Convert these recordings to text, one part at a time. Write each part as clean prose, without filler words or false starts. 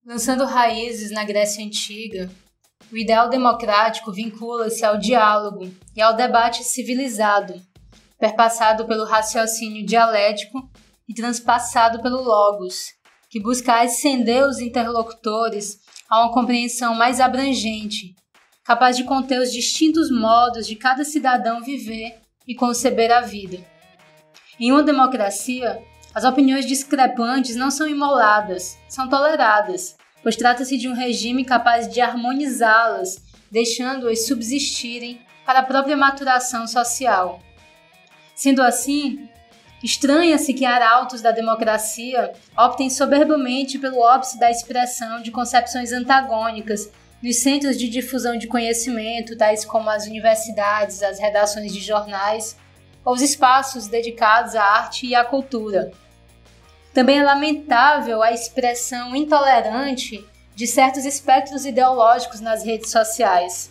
Lançando raízes na Grécia Antiga, o ideal democrático vincula-se ao diálogo e ao debate civilizado, perpassado pelo raciocínio dialético e transpassado pelo logos, que busca ascender os interlocutores a uma compreensão mais abrangente, capaz de conter os distintos modos de cada cidadão viver e conceber a vida. Em uma democracia, as opiniões discrepantes não são imoladas, são toleradas, pois trata-se de um regime capaz de harmonizá-las, deixando-as subsistirem para a própria maturação social. Sendo assim, estranha-se que arautos da democracia optem soberbamente pelo óbice da expressão de concepções antagônicas nos centros de difusão de conhecimento, tais como as universidades, as redações de jornais ou os espaços dedicados à arte e à cultura. Também é lamentável a expressão intolerante de certos espectros ideológicos nas redes sociais.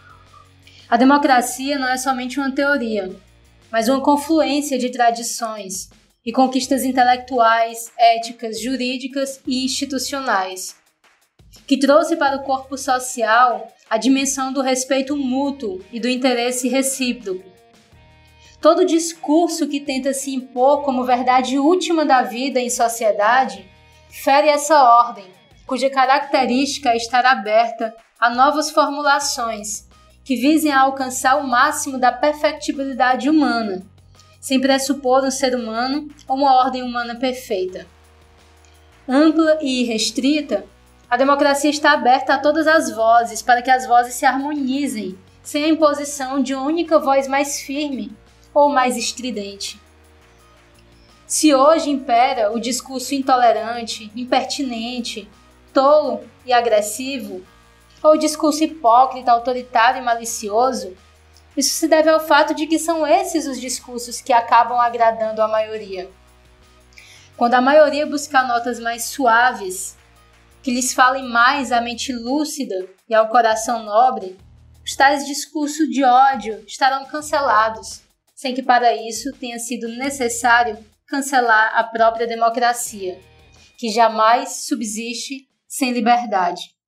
A democracia não é somente uma teoria, mas uma confluência de tradições e conquistas intelectuais, éticas, jurídicas e institucionais, que trouxe para o corpo social a dimensão do respeito mútuo e do interesse recíproco. Todo discurso que tenta se impor como verdade última da vida em sociedade fere essa ordem, cuja característica é estar aberta a novas formulações que visem a alcançar o máximo da perfectibilidade humana, sem pressupor um ser humano ou uma ordem humana perfeita. Ampla e irrestrita, a democracia está aberta a todas as vozes para que as vozes se harmonizem, sem a imposição de uma única voz mais firme ou mais estridente. Se hoje impera o discurso intolerante, impertinente, tolo e agressivo, ou o discurso hipócrita, autoritário e malicioso, isso se deve ao fato de que são esses os discursos que acabam agradando a maioria. Quando a maioria buscar notas mais suaves, que lhes falem mais à mente lúcida e ao coração nobre, os tais discursos de ódio estarão cancelados, sem que para isso tenha sido necessário cancelar a própria democracia, que jamais subsiste sem liberdade.